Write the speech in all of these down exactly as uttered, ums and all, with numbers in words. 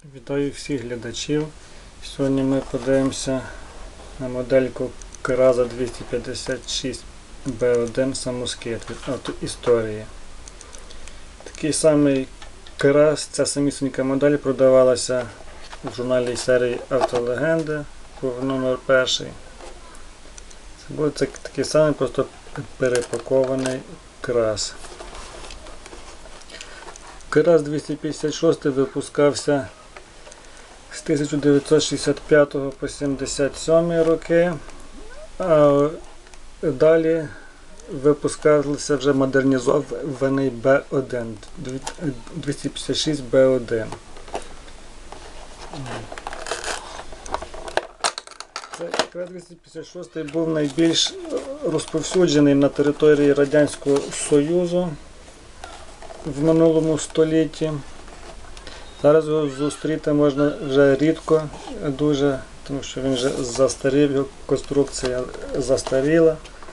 Вітаю всіх глядачів. Сьогодні ми подивимося на модельку Караза двісті п'ятдесят шість Б один самоскид від Автоісторії. Такий самий Караз, ця самісінька модель продавалася в журналі серії Автолегенди, був номер перший. Це був такий самий, просто перепакований Караз. Караз двісті п'ятдесят шість випускався з тисяча дев'ятсот шістдесят п'ятого по сімдесят сьомий роки, а далі випускався вже модернізований Б один, двісті п'ятдесят шість Б один. Цей двісті п'ятдесят шість був найбільш розповсюджений на території Радянського Союзу в минулому столітті. Зараз його зустріти можна вже рідко, дуже, тому що він вже застарів, його конструкція застаріла.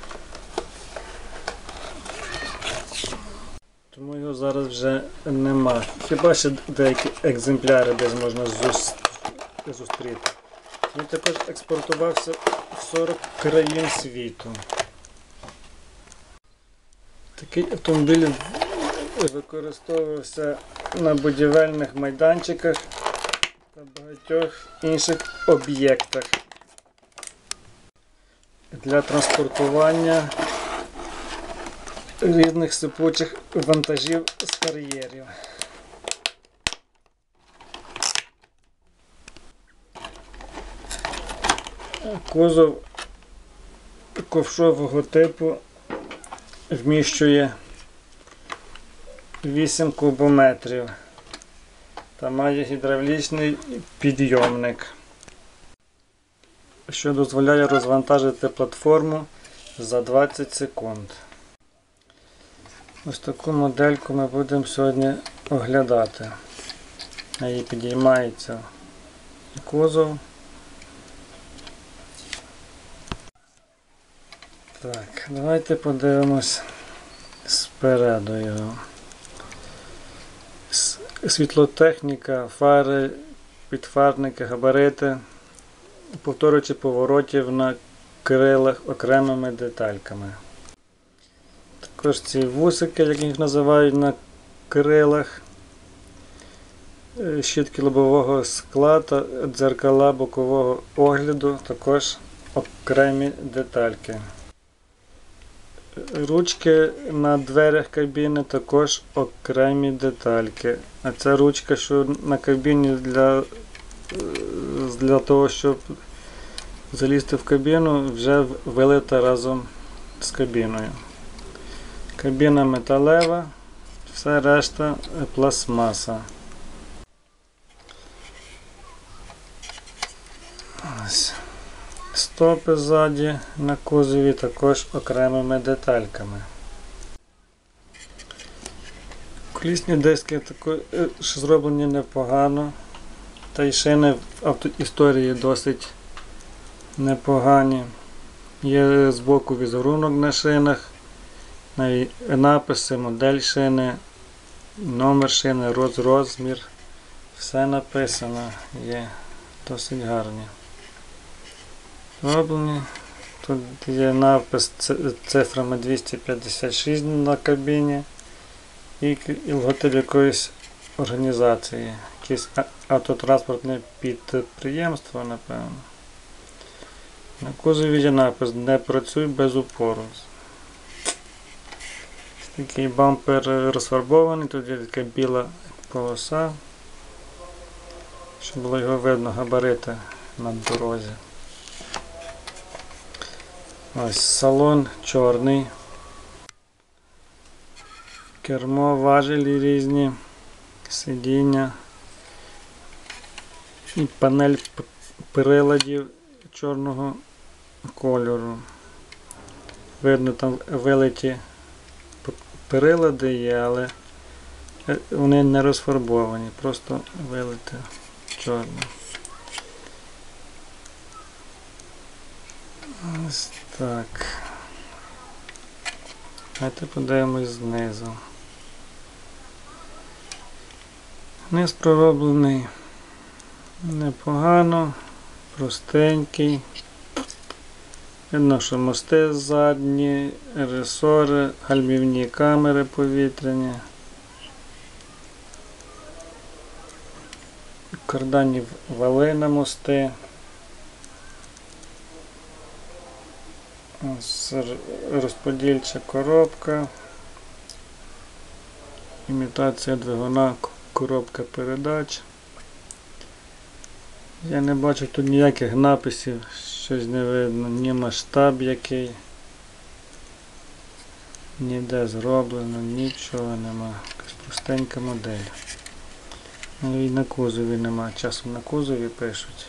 Тому його зараз вже нема. Хіба ще деякі екземпляри десь можна зустріти. Він також експортувався в сорок країн світу. Такий автомобіль використовувався на будівельних майданчиках та багатьох інших об'єктах для транспортування різних сипучих вантажів з кар'єрів. Кузов ковшового типу вміщує вісім кубометрів та має гідравлічний підйомник, що дозволяє розвантажити платформу за двадцять секунд. Ось таку модельку ми будемо сьогодні оглядати. На її підіймається кузов. Так, давайте подивимось спереду його. Світлотехніка, фари, підфарники, габарити, повторюючи поворотів на крилах окремими детальками. Також ці вусики, як їх називають на крилах, щітки лобового скла та дзеркала бокового огляду, також окремі детальки. Ручки на дверях кабіни також окремі детальки. А ця ручка, що на кабіні для, для того, щоб залізти в кабіну, вже вилита разом з кабіною. Кабіна металева, все решта пластмаса. Ось. Стопи ззаді на кузові також окремими детальками. Колісні диски також зроблені непогано, та й шини в Автоісторії досить непогані. Є збоку візерунок на шинах, написи, модель шини, номер шини, розмір, все написано, є досить гарні. Зроблені. Тут є напис цифрами двісті п'ятдесят шість на кабіні і логотип якоїсь організації, якесь автотранспортне підприємство, напевно. На кузові є напис «Не працюй без упору». Такий бампер розфарбований, тут є така біла полоса, щоб було його видно, габарити на дорозі. Ось салон чорний, кермо, важелі різні, сидіння і панель приладів чорного кольору. Видно, там вилиті прилади є, але вони не розфарбовані, просто вилите чорне. Ось так. Давайте подивимось знизу. Низ пророблений Непогано, простенький. Видно, що мости задні, ресори, гальмівні камери повітряні. Карданні вали на мости. Ось розподільча коробка. Імітація двигуна, коробка передач. Я не бачу тут ніяких написів, щось не видно, ні масштаб який, ніде зроблено, нічого нема. Якась простенька модель. Ну і на кузові нема, часом на кузові пишуть.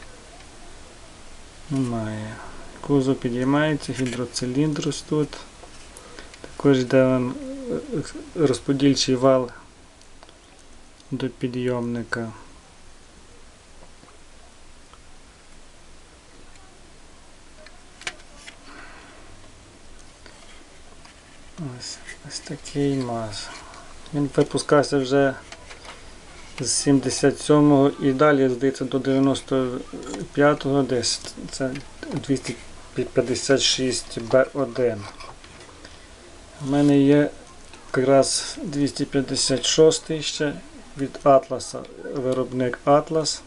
Немає. Кузов підіймається, гідроциліндр ось тут. Також йде розподільчий вал до підйомника. Ось, ось такий МАЗ. Він випускався вже з сімдесят сьомого і далі, здається, до дев'яносто п'ятого десь. Це двісті п'ятдесят шість Б один. У мене є якраз двісті п'ятдесят шість ще від Атласа, виробник Атлас.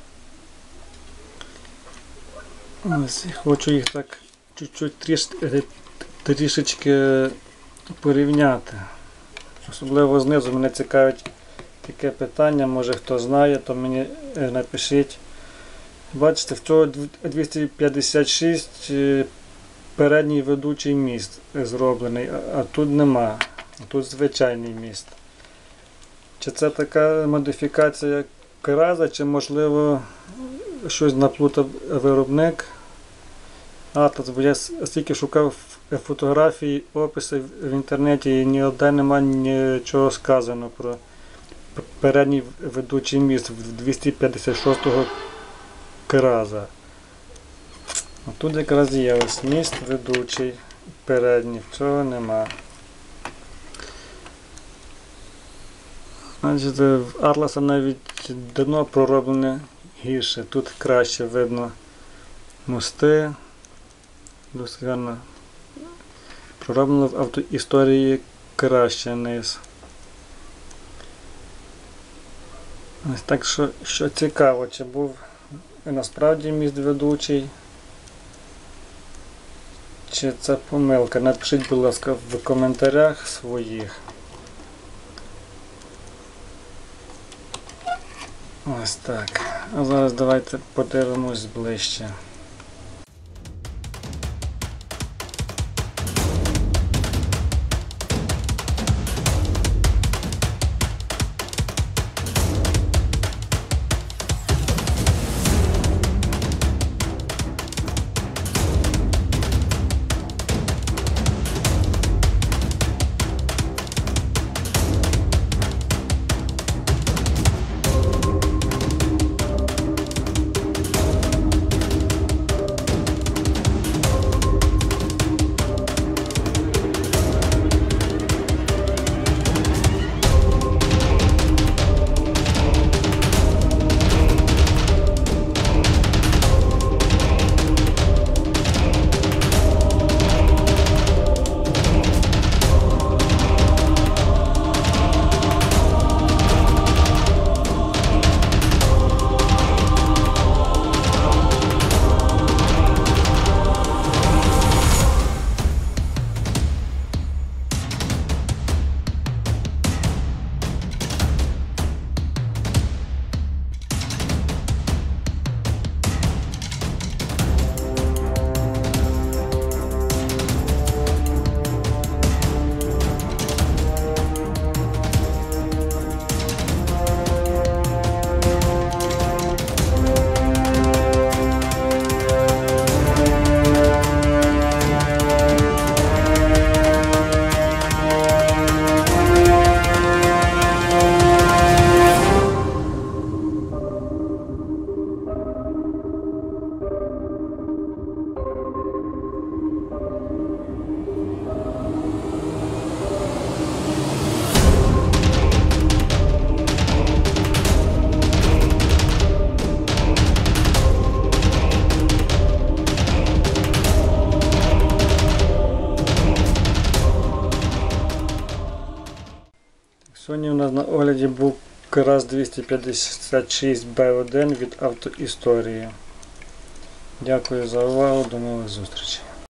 Ось, хочу їх так чуть-чуть тріш, трішечки порівняти. Особливо знизу мене цікавить таке питання, може хто знає, то мені напишіть. Бачите, в цього двісті п'ятдесят шість передній ведучий міст зроблений, а тут нема. Тут звичайний міст. Чи це така модифікація Караза, чи можливо щось наплутав виробник Атлас, бо я стільки шукав фотографії, описи в інтернеті і ніде немає нічого сказано про передній ведучий міст двісті п'ятдесят шостого Караза. А тут якраз є ось міст ведучий передній, цього нема. Значить, в Атласа навіть дно пророблене гірше, тут краще видно мости, досить гарно пророблено в автоісторії краще низ. Ось так що, що цікаво, чи був насправді міст ведучий, чи це помилка. Напишіть, будь ласка, в коментарях своїх. Ось так. А зараз давайте подивимось ближче. Сьогодні у нас на огляді був КАРАЗ двісті п'ятдесят шість Б один від автоісторії. Дякую за увагу, до нових зустрічей.